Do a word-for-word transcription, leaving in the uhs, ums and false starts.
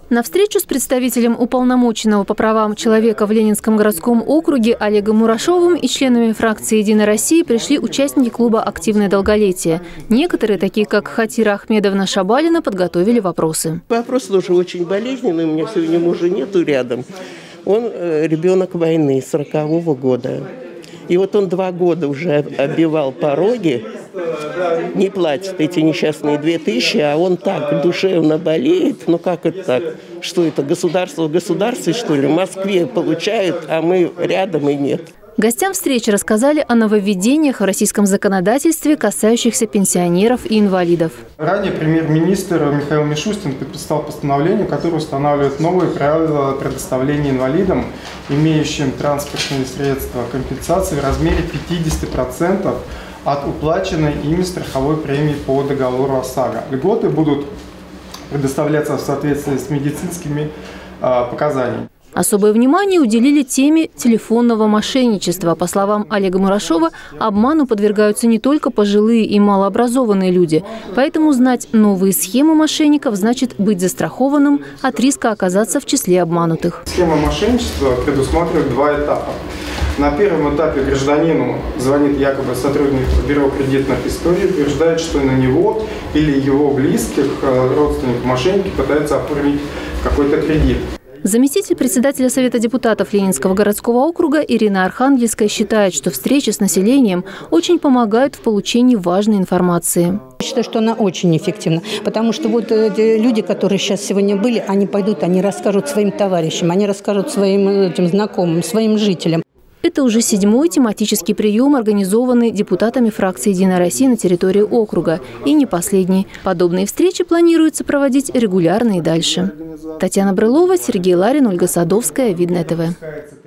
На встречу с представителем уполномоченного по правам человека в Ленинском городском округе Олегом Мурашовым и членами фракции «Единая Россия» пришли участники клуба «Активное долголетие». Некоторые, такие как Хатира Ахмедовна Шабалина, подготовили вопросы. Вопрос тоже очень болезненный. У меня сегодня мужа нету рядом. Он ребенок войны сорокового года. И вот он два года уже оббивал пороги, не платит эти несчастные две тысячи, а он так душевно болеет. Ну как это так? Что это, государство в государстве, что ли? В Москве получают, а мы рядом и нет. Гостям встречи рассказали о нововведениях в российском законодательстве, касающихся пенсионеров и инвалидов. Ранее премьер-министр Михаил Мишустин подписал постановление, которое устанавливает новые правила предоставления инвалидам, имеющим транспортные средства, компенсации в размере пятидесяти процентов от уплаченной ими страховой премии по договору ОСАГО. Льготы будут предоставляться в соответствии с медицинскими э, показаниями. Особое внимание уделили теме телефонного мошенничества. По словам Олега Мурашова, обману подвергаются не только пожилые и малообразованные люди. Поэтому знать новые схемы мошенников значит быть застрахованным от риска оказаться в числе обманутых. Схема мошенничества предусматривает два этапа. На первом этапе гражданину звонит якобы сотрудник бюро кредитных историй, утверждает, что на него или его близких родственников мошенники пытаются оформить какой-то кредит. Заместитель председателя Совета депутатов Ленинского городского округа Ирина Архангельская считает, что встречи с населением очень помогают в получении важной информации. Я считаю, что она очень эффективна, потому что вот люди, которые сейчас сегодня были, они пойдут, они расскажут своим товарищам, они расскажут своим этим знакомым, своим жителям. Это уже седьмой тематический прием, организованный депутатами фракции «Единая Россия» на территории округа. И не последний. Подобные встречи планируется проводить регулярно и дальше. Татьяна Брылова, Сергей Ларин, Ольга Садовская, Видное ТВ.